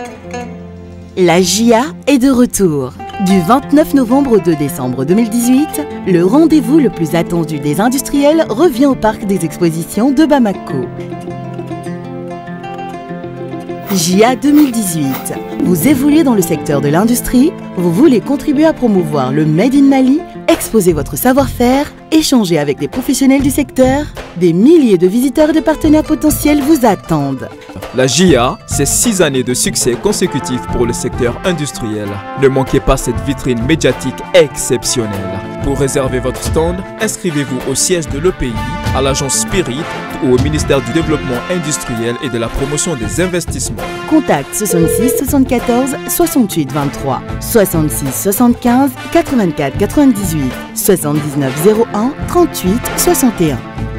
La JA est de retour. Du 29 novembre au 2 décembre 2018, le rendez-vous le plus attendu des industriels revient au parc des expositions de Bamako. JA 2018. Vous évoluez dans le secteur de l'industrie, vous voulez contribuer à promouvoir le Made in Mali, exposer votre savoir-faire, échanger avec des professionnels du secteur. Des milliers de visiteurs et de partenaires potentiels vous attendent. La JA, c'est 6 années de succès consécutifs pour le secteur industriel. Ne manquez pas cette vitrine médiatique exceptionnelle. Pour réserver votre stand, inscrivez-vous au siège de l'EPI, à l'agence Spirit ou au ministère du Développement industriel et de la promotion des investissements. Contact 66 74 68 23, 66 75 84 98, 79 01 38 61.